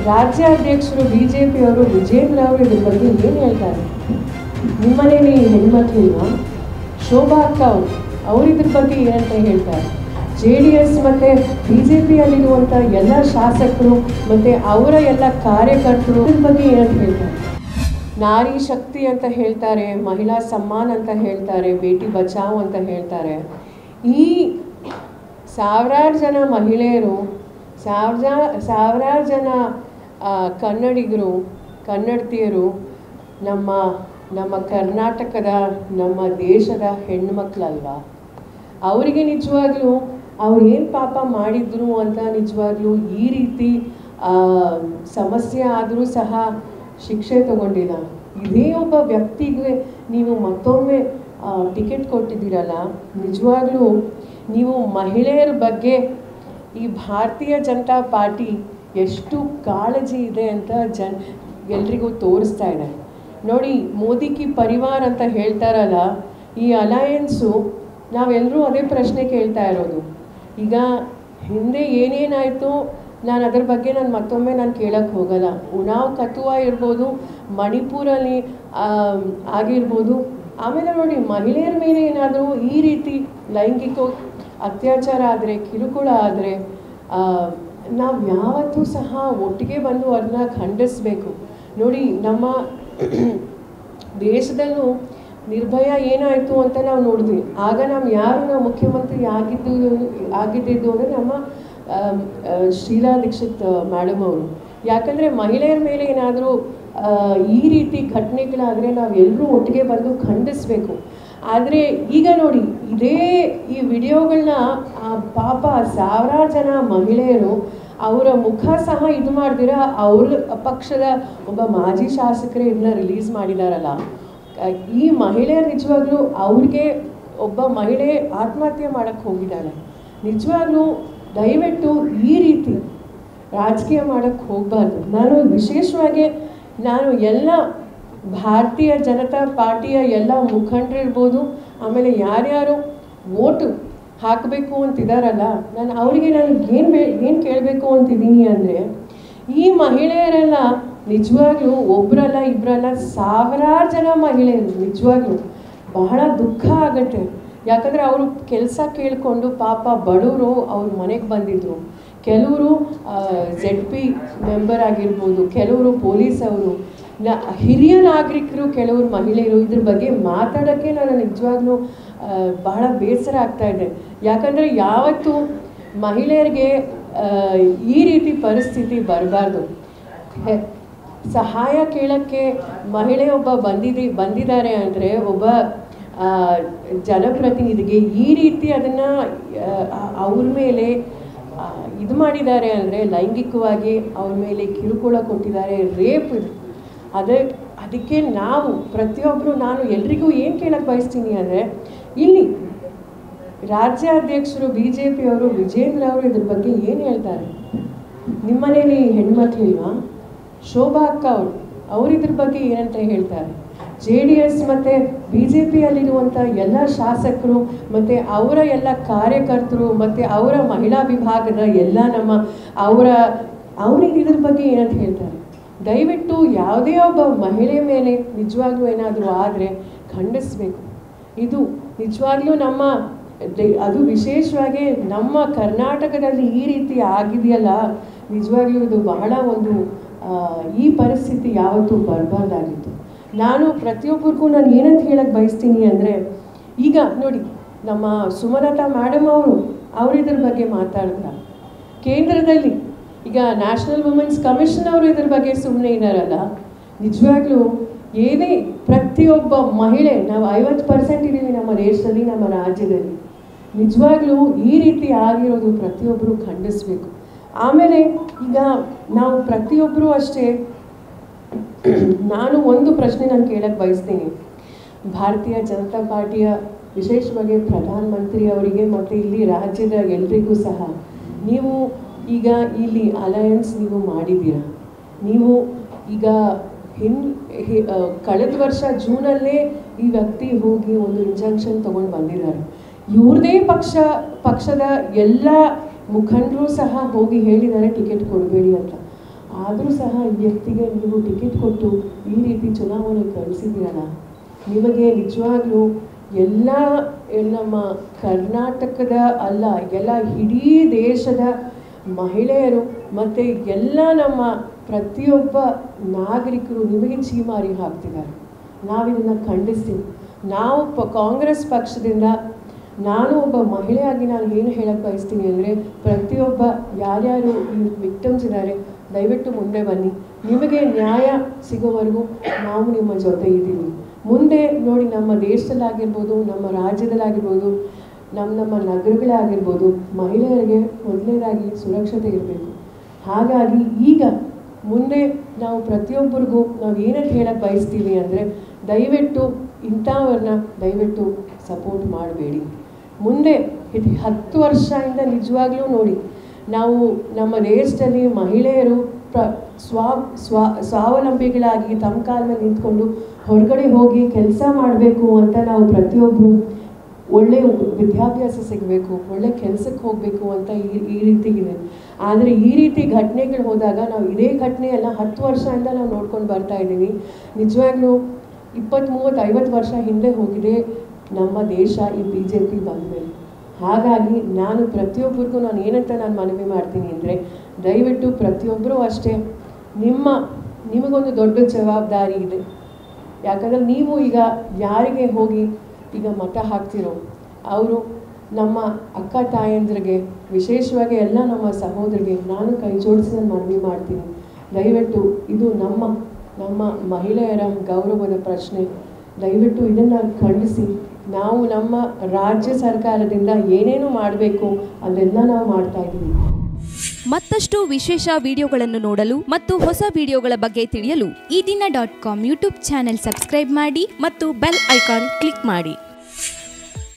ರಾಜ್ಯಾಧ್ಯಕ್ಷರು ಬಿಜೆಪಿಯವರು ವಿಜೇಂದ್ರ ಅವರು ಇದ್ರ ಬಗ್ಗೆ ಏನು ಹೇಳ್ತಾರೆ? ನಿಮ್ಮನೇಲಿ ಹೆಣ್ಮಕ್ಳಿಲ್ವಾ? ಶೋಭಾ ಅಕ್ಕ ಅವರು ಇದ್ರ ಬಗ್ಗೆ ಏನಂತ ಹೇಳ್ತಾರೆ? JDS ಮತ್ತು BJPಯಲ್ಲಿರುವಂಥ ಎಲ್ಲ ಶಾಸಕರು ಮತ್ತು ಅವರ ಎಲ್ಲ ಕಾರ್ಯಕರ್ತರು ಇದ್ರ ಬಗ್ಗೆ ಏನಂತ ಹೇಳ್ತಾರೆ? ನಾರಿ ಶಕ್ತಿ ಅಂತ ಹೇಳ್ತಾರೆ, ಮಹಿಳಾ ಸಮ್ಮಾನ್ ಅಂತ ಹೇಳ್ತಾರೆ, ಬೇಟಿ ಬಚಾವ್ ಅಂತ ಹೇಳ್ತಾರೆ. ಈ ಸಾವಿರಾರು ಜನ ಮಹಿಳೆಯರು, ಸಾವಿರಾರು ಜನ ಕನ್ನಡಿಗರು, ಕನ್ನಡತಿಯರು ನಮ್ಮ ಕರ್ನಾಟಕದ, ನಮ್ಮ ದೇಶದ ಹೆಣ್ಮಕ್ಳಲ್ವಾ? ಅವರಿಗೆ ನಿಜವಾಗ್ಲೂ ಅವ್ರು ಏನು ಪಾಪ ಮಾಡಿದ್ರು ಅಂತ ನಿಜವಾಗ್ಲೂ ಈ ರೀತಿ ಸಮಸ್ಯೆ ಆದರೂ ಸಹ ಶಿಕ್ಷೆ ತಗೊಂಡಿಲ್ಲ. ಇದೇ ಒಬ್ಬ ವ್ಯಕ್ತಿಗೆ ನೀವು ಮತ್ತೊಮ್ಮೆ ಟಿಕೆಟ್ ಕೊಟ್ಟಿದ್ದೀರಲ್ಲ, ನಿಜವಾಗ್ಲೂ ನೀವು ಮಹಿಳೆಯರ ಬಗ್ಗೆ ಈ ಭಾರತೀಯ ಜನತಾ ಪಾರ್ಟಿ ಎಷ್ಟು ಕಾಳಜಿ ಇದೆ ಅಂತ ಎಲ್ರಿಗೂ ತೋರಿಸ್ತಾ ಇದೆ. ನೋಡಿ, ಮೋದಿ ಕಿ ಪರಿವಾರ ಅಂತ ಹೇಳ್ತಾರಲ್ಲ, ಈ ಅಲಯನ್ಸು ನಾವೆಲ್ಲರೂ ಅದೇ ಪ್ರಶ್ನೆ ಕೇಳ್ತಾ ಇರೋದು. ಈಗ ಹಿಂದೆ ಏನೇನಾಯಿತು ನಾನು ಅದ್ರ ಬಗ್ಗೆ ಮತ್ತೊಮ್ಮೆ ಕೇಳಕ್ಕೆ ಹೋಗಲ್ಲ. ಉನ್ನಾವ್ ಕತುವಾ ಇರ್ಬೋದು, ಮಣಿಪುರಲ್ಲಿ ಆಗಿರ್ಬೋದು. ಆಮೇಲೆ ನೋಡಿ, ಮಹಿಳೆಯರ ಮೇಲೆ ಏನಾದರೂ ಈ ರೀತಿ ಲೈಂಗಿಕ ಅತ್ಯಾಚಾರ ಆದರೆ, ಕಿರುಕುಳ ಆದರೆ ನಾವು ಯಾವತ್ತೂ ಸಹ ಒಟ್ಟಿಗೆ ಬಂದು ಅದನ್ನ ಖಂಡಿಸಬೇಕು. ನೋಡಿ, ನಮ್ಮ ದೇಶದಲ್ಲೂ ನಿರ್ಭಯ ಏನಾಯಿತು ಅಂತ ನಾವು ನೋಡಿದ್ವಿ. ಆಗ ನಾವು ಮುಖ್ಯಮಂತ್ರಿ ಆಗಿದ್ದಿದ್ದು ಅಂದರೆ ನಮ್ಮ ಶೀಲಾ ದೀಕ್ಷಿತ್ ಮೇಡಮ್ ಅವರು. ಯಾಕಂದರೆ ಮಹಿಳೆಯರ ಮೇಲೆ ಏನಾದರೂ ಈ ರೀತಿ ಘಟನೆಗಳಾದರೆ ನಾವು ಎಲ್ಲರೂ ಒಟ್ಟಿಗೆ ಬಂದು ಖಂಡಿಸಬೇಕು. ಆದರೆ ಈಗ ನೋಡಿ, ಈ ವಿಡಿಯೋಗಳನ್ನ ಪಾಪ ಸಾವಿರಾರು ಜನ ಮಹಿಳೆಯರು ಅವರ ಮುಖ ಸಹ ಇದು ಮಾಡ್ದಿರ ಅವ್ರ ಪಕ್ಷದ ಒಬ್ಬ ಮಾಜಿ ಶಾಸಕರೇ ಇದನ್ನ ರಿಲೀಸ್ ಮಾಡಿದಾರಲ್ಲ. ಈ ಮಹಿಳೆಯರು ನಿಜವಾಗ್ಲೂ ಅವ್ರಿಗೆ ಒಬ್ಬ ಮಹಿಳೆ ಆತ್ಮಹತ್ಯೆ ಮಾಡೋಕ್ಕೆ ಹೋಗಿದ್ದಾಳೆ. ನಿಜವಾಗ್ಲೂ ದಯವಿಟ್ಟು ಈ ರೀತಿ ರಾಜಕೀಯ ಮಾಡೋಕ್ಕೆ ಹೋಗಬಾರ್ದು. ನಾನು ವಿಶೇಷವಾಗಿ ಎಲ್ಲ ಭಾರತೀಯ ಜನತಾ ಪಾರ್ಟಿಯ ಎಲ್ಲ ಮುಖಂಡರಿರ್ಬೋದು, ಆಮೇಲೆ ಯಾರ್ಯಾರು ವೋಟು ಹಾಕಬೇಕು ಅಂತಿದ್ದಾರಲ್ಲ, ಅವರಿಗೆ ಏನು ಕೇಳಬೇಕು ಅಂತಿದ್ದೀನಿ ಅಂದರೆ, ಈ ಮಹಿಳೆಯರೆಲ್ಲ ನಿಜವಾಗ್ಲೂ ಒಬ್ಬರಲ್ಲ ಇಬ್ಬರಲ್ಲ ಸಾವಿರಾರು ಜನ ಮಹಿಳೆಯರು ನಿಜವಾಗ್ಲೂ ಬಹಳ ದುಃಖ ಆಗುತ್ತೆ. ಯಾಕಂದರೆ ಅವರು ಕೆಲಸ ಕೇಳಿಕೊಂಡು ಪಾಪ ಬಡವರು ಅವ್ರ ಮನೆಗೆ ಬಂದಿದ್ರು. ಕೆಲವರು ZP ಮೆಂಬರ್ ಆಗಿರ್ಬೋದು, ಕೆಲವರು ಪೊಲೀಸ್ ಅವರು, ಹಿರಿಯ ನಾಗರಿಕರು, ಕೆಲವರು ಮಹಿಳೆಯರು. ಇದ್ರ ಬಗ್ಗೆ ಮಾತಾಡೋಕ್ಕೆ ನಾನು ನಿಜವಾಗ್ಲೂ ಬಹಳ ಬೇಸರ ಆಗ್ತಾಯಿದೆ. ಯಾಕಂದರೆ ಯಾವತ್ತೂ ಮಹಿಳೆಯರಿಗೆ ಈ ರೀತಿ ಪರಿಸ್ಥಿತಿ ಬರಬಾರ್ದು. ಸಹಾಯ ಕೇಳೋಕ್ಕೆ ಮಹಿಳೆ ಒಬ್ಬ ಬಂದಿದ್ದಾರೆ ಅಂದರೆ, ಒಬ್ಬ ಜನಪ್ರತಿನಿಧಿಗೆ ಈ ರೀತಿ ಅದನ್ನು ಅವ್ರ ಮೇಲೆ ಇದು ಮಾಡಿದ್ದಾರೆ ಅಂದರೆ, ಲೈಂಗಿಕವಾಗಿ ಅವ್ರ ಮೇಲೆ ಕಿರುಕುಳ ಕೊಟ್ಟಿದ್ದಾರೆ, ರೇಪ್ ಇದು. ಅದಕ್ಕೆ ನಾವು ಪ್ರತಿಯೊಬ್ಬರು, ನಾನು ಎಲ್ರಿಗೂ ಏನು ಕೇಳಕ್ಕೆ ಬಯಸ್ತೀನಿ ಅಂದರೆ, ಇಲ್ಲಿ ರಾಜ್ಯಾಧ್ಯಕ್ಷರು BJPಯವರು ವಿಜೇಂದ್ರ ಅವರು ಇದ್ರ ಬಗ್ಗೆ ಏನು ಹೇಳ್ತಾರೆ? ನಿಮ್ಮನೇಲಿ ಹೆಣ್ಮಕ್ಳಿಲ್ವಾ? ಶೋಭಾ ಅಕ್ಕ ಅವರು ಇದ್ರ ಬಗ್ಗೆ ಏನಂತ ಹೇಳ್ತಾರೆ? JDS ಮತ್ತು BJPಯಲ್ಲಿರುವಂಥ ಎಲ್ಲ ಶಾಸಕರು ಮತ್ತು ಅವರ ಎಲ್ಲ ಕಾರ್ಯಕರ್ತರು ಮತ್ತು ಅವರ ಮಹಿಳಾ ವಿಭಾಗದ ಎಲ್ಲ ಅವ್ರಿಗೆ ಇದ್ರ ಬಗ್ಗೆ ಏನಂತ ಹೇಳ್ತಾರೆ? ದಯವಿಟ್ಟು ಯಾವುದೇ ಒಬ್ಬ ಮಹಿಳೆ ಮೇಲೆ ನಿಜವಾಗ್ಲೂ ಏನಾದರೂ ಆದರೆ ಖಂಡಿಸಬೇಕು. ಇದು ನಿಜವಾಗ್ಲೂ ಅದು ವಿಶೇಷವಾಗಿ ನಮ್ಮ ಕರ್ನಾಟಕದಲ್ಲಿ ಈ ರೀತಿ ಆಗಿದೆಯಲ್ಲ, ನಿಜವಾಗ್ಲೂ ಇದು ಬಹಳ ಈ ಪರಿಸ್ಥಿತಿ ಯಾವತ್ತೂ ಬರಬಾರ್ದಾಗಿತ್ತು. ನಾನು ಪ್ರತಿಯೊಬ್ಬರಿಗೂ ಏನಂತ ಹೇಳಕ್ಕೆ ಬಯಸ್ತೀನಿ ಅಂದರೆ, ಈಗ ನೋಡಿ, ನಮ್ಮ ಸುಮಲತಾ ಮೇಡಮ್ ಅವರು ಇದ್ರ ಬಗ್ಗೆ ಮಾತಾಡಿದ್ರ. ಕೇಂದ್ರದಲ್ಲಿ ಈಗ ನ್ಯಾಷನಲ್ ವುಮೆನ್ಸ್ ಕಮಿಷನ್ ಅವರು ಇದ್ರ ಬಗ್ಗೆ ಸುಮ್ಮನೆ ಇದ್ದಾರಲ್ಲ. ನಿಜವಾಗ್ಲೂ ಪ್ರತಿಯೊಬ್ಬ ಮಹಿಳೆ, ನಾವು 50% ಇದ್ದೀವಿ ನಮ್ಮ ದೇಶದಲ್ಲಿ, ನಮ್ಮ ರಾಜ್ಯದಲ್ಲಿ. ನಿಜವಾಗ್ಲೂ ಈ ರೀತಿ ಆಗಿರೋದು ಪ್ರತಿಯೊಬ್ಬರು ಖಂಡಿಸಬೇಕು. ಆಮೇಲೆ ಈಗ ನಾವು ಪ್ರತಿಯೊಬ್ಬರು ಅಷ್ಟೇ, ನಾನು ಒಂದು ಪ್ರಶ್ನೆ ಕೇಳಕ್ಕೆ ಬಯಸ್ತೀನಿ. ಭಾರತೀಯ ಜನತಾ ಪಾರ್ಟಿಯ ವಿಶೇಷವಾಗಿ ಪ್ರಧಾನಮಂತ್ರಿ ಅವರಿಗೆ ಮತ್ತು ಇಲ್ಲಿ ರಾಜ್ಯದ ಎಲ್ರಿಗೂ ಸಹ, ನೀವು ಈಗ ಇಲ್ಲಿ ಅಲಯನ್ಸ್ ನೀವು ಮಾಡಿದ್ದೀರಾ. ನೀವು ಈಗ ಕಳೆದ ವರ್ಷ ಜೂನಲ್ಲೇ ಈ ವ್ಯಕ್ತಿ ಹೋಗಿ ಒಂದು ಇಂಜೆಕ್ಷನ್ ತೊಗೊಂಡು ಬಂದಿದ್ದಾರೆ. ಇವ್ರದೇ ಪಕ್ಷದ ಎಲ್ಲ ಮುಖಂಡರು ಸಹ ಹೋಗಿ ಹೇಳಿದ್ದಾರೆ ಟಿಕೆಟ್ ಕೊಡಬೇಡಿ ಅಂತ. ಆದರೂ ಸಹ ಈ ವ್ಯಕ್ತಿಗೆ ನೀವು ಟಿಕೆಟ್ ಕೊಟ್ಟು ಈ ರೀತಿ ಚುನಾವಣೆ ಕಳಿಸಿದ್ದೀರಲ್ಲ, ನಿಮಗೆ ನಿಜವಾಗ್ಲೂ ಎಲ್ಲ ನಮ್ಮ ಕರ್ನಾಟಕದ ಅಲ್ಲ, ಎಲ್ಲ ಇಡೀ ದೇಶದ ಮಹಿಳೆಯರು ಮತ್ತು ಎಲ್ಲ ನಮ್ಮ ಪ್ರತಿಯೊಬ್ಬ ನಾಗರಿಕರು ನಿಮಗೆ ಛೀಮಾರಿ ಹಾಕ್ತಿದ್ದಾರೆ. ನಾವಿದನ್ನು ಖಂಡಿಸ್ತೀವಿ. ನಾವು ಕಾಂಗ್ರೆಸ್ ಪಕ್ಷದಿಂದ ನಾನು ಒಬ್ಬ ಮಹಿಳೆಯಾಗಿ ನಾನು ಏನು ಹೇಳಕ್ಕೆ ಬಯಸ್ತೀನಿ ಅಂದರೆ, ಪ್ರತಿಯೊಬ್ಬ ಯಾರ್ಯಾರು ಈ ವಿಕ್ಟಮ್ಸ್ ಇದ್ದಾರೆ ದಯವಿಟ್ಟು ಮುಂದೆ ಬನ್ನಿ. ನಿಮಗೆ ನ್ಯಾಯ ಸಿಗೋವರೆಗೂ ನಾವು ನಿಮ್ಮ ಜೊತೆ ಇದ್ದೀವಿ. ಮುಂದೆ ನೋಡಿ, ನಮ್ಮ ದೇಶದಲ್ಲಾಗಿರ್ಬೋದು, ನಮ್ಮ ರಾಜ್ಯದಲ್ಲಾಗಿರ್ಬೋದು, ನಮ್ಮ ನಗರಗಳಾಗಿರ್ಬೋದು, ಮಹಿಳೆಯರಿಗೆ ಮೊದಲನೇದಾಗಿ ಸುರಕ್ಷತೆ ಇರಬೇಕು. ಹಾಗಾಗಿ ಈಗ ಮುಂದೆ ನಾವು ಪ್ರತಿಯೊಬ್ಬರಿಗೂ ನಾವು ಏನಂತ ಹೇಳಕ್ಕೆ ಬಯಸ್ತೀವಿ ಅಂದರೆ, ದಯವಿಟ್ಟು ಇಂಥವ್ರನ್ನ ದಯವಿಟ್ಟು ಸಪೋರ್ಟ್ ಮಾಡಬೇಡಿ. ಮುಂದೆ 10 ವರ್ಷದಿಂದ ನಿಜವಾಗ್ಲೂ ನೋಡಿ, ನಾವು ನಮ್ಮ ದೇಶದಲ್ಲಿ ಮಹಿಳೆಯರು ಸ್ವಾವಲಂಬಿಗಳಾಗಿ ತಮ್ಮ ಕಾಲ ಮೇಲೆ ನಿಂತ್ಕೊಂಡು ಹೊರಗಡೆ ಹೋಗಿ ಕೆಲಸ ಮಾಡಬೇಕು ಅಂತ ನಾವು ಪ್ರತಿಯೊಬ್ಬರು ಒಳ್ಳೆಯ ವಿದ್ಯಾಭ್ಯಾಸ ಸಿಗಬೇಕು, ಒಳ್ಳೆ ಕೆಲಸಕ್ಕೆ ಹೋಗಬೇಕು ಅಂತ ಈ ರೀತಿ ಇದೆ. ಆದರೆ ಈ ರೀತಿ ಘಟನೆಗಳು ಹೋದಾಗ ನಾವು ಇದೇ ಘಟನೆ ಎಲ್ಲ 10 ವರ್ಷದಿಂದ ನಾವು ನೋಡ್ಕೊಂಡು ಬರ್ತಾ ಇದ್ದೀವಿ. ನಿಜವಾಗ್ಲೂ 20, 30, 50 ವರ್ಷ ಹಿಂದೆ ಹೋಗಿದೆ ನಮ್ಮ ದೇಶ ಈ BJP ಬಂದ ಮೇಲೆ. ಹಾಗಾಗಿ ನಾನು ಪ್ರತಿಯೊಬ್ಬರಿಗೂ ನಾನು ಏನಂತ ನಾನು ಮನವಿ ಮಾಡ್ತೀನಿ ಅಂದರೆ, ದಯವಿಟ್ಟು ಪ್ರತಿಯೊಬ್ಬರೂ ಅಷ್ಟೇ ನಿಮಗೊಂದು ದೊಡ್ಡ ಜವಾಬ್ದಾರಿ ಇದೆ. ಯಾಕಂದರೆ ನೀವು ಈಗ ಯಾರಿಗೆ ಹೋಗಿ ಈಗ ಮತ ಹಾಕ್ತಿರೋ ಅವರು ನಮ್ಮ ಅಕ್ಕ ತಾಯಂದ್ರಿಗೆ, ವಿಶೇಷವಾಗಿ ಎಲ್ಲ ನಮ್ಮ ಸಹೋದರಿಗೆ ನಾನು ಕೈ ಜೋಡಿಸಿ ನಾನು ಮನವಿ ಮಾಡ್ತೀನಿ. ದಯವಿಟ್ಟು ಇದು ನಮ್ಮ ಮಹಿಳೆಯರ ಗೌರವದ ಪ್ರಶ್ನೆ. ದಯವಿಟ್ಟು ಇದನ್ನು ಖಂಡಿಸಿ ನಾವು ನಮ್ಮ ರಾಜ್ಯ ಸರ್ಕಾರದಿಂದ ಏನೇನು ಮಾಡಬೇಕು ಅದೆಲ್ಲ ನಾವು ಮಾಡ್ತಾ ಇದ್ದೀವಿ. ಮತ್ತಷ್ಟು ವಿಶೇಷ ವಿಡಿಯೋಗಳನ್ನು ನೋಡಲು ಮತ್ತು ಹೊಸ ವಿಡಿಯೋಗಳ ಬಗ್ಗೆ ತಿಳಿಯಲು eDina.com ಯೂಟ್ಯೂಬ್ ಚಾನೆಲ್ ಸಬ್ಸ್ಕ್ರೈಬ್ ಮಾಡಿ ಮತ್ತು ಬೆಲ್ ಐಕಾನ್ ಕ್ಲಿಕ್ ಮಾಡಿ.